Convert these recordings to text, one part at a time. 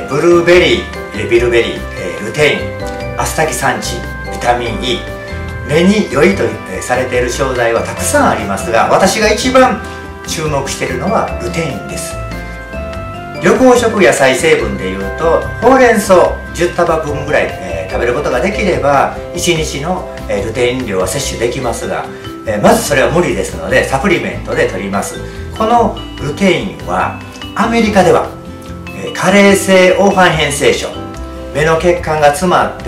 ブルーベリー、ビルベリー、ルテイン、アスタキサンチン、ビタミン E、目に良いとされている商材はたくさんありますが、私が一番注目しているのはルテインです。緑黄色野菜成分でいうと、ほうれん草10束分ぐらい、食べることができれば1日の、ルテイン量は摂取できますが、まずそれは無理ですのでサプリメントで摂ります。このルテインはアメリカでは、加齢性黄斑変性症、目の血管が詰まって、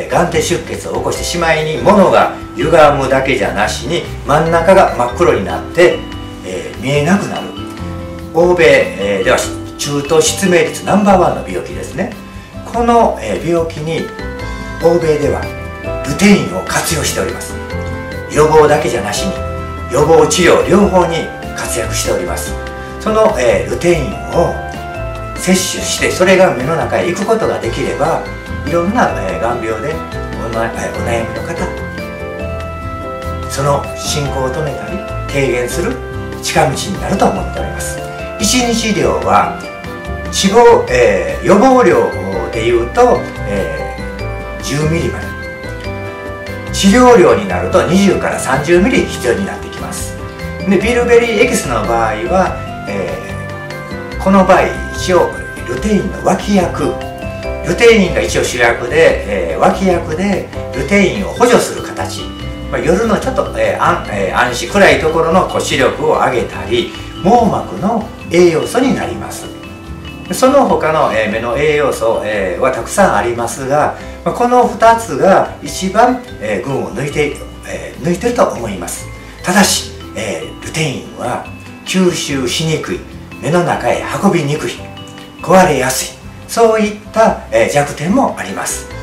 眼底出血を起こしてしまいに物が歪むだけじゃなしに真ん中が真っ黒になって、見えなくなる欧米、では中等失明率ナンバーワンの病気ですね。この、病気に欧米ではルテインを活用しております。予防だけじゃなしに予防治療両方に活躍しております。その、ルテインを摂取してそれが目の中へ行くことができれば、いろんな、眼病でお悩みの方、その進行を止めたり軽減する近道になると思っております。1日量は予防量でいうと、10ミリまで、治療量になると20から30ミリ必要になってきます。でビルベリーエキスの場合は、この場合一応ルテインの脇役、ルテインが一応主役で、脇役でルテインを補助する形、夜のちょっと、暗視暗いところの視力を上げたり網膜の栄養素になります。その他の、目の栄養素、はたくさんありますが、この2つが一番、群を抜いていると思います。ただし、ルテインは吸収しにくい、目の中へ運びにくい、壊れやすい、そういった、弱点もあります。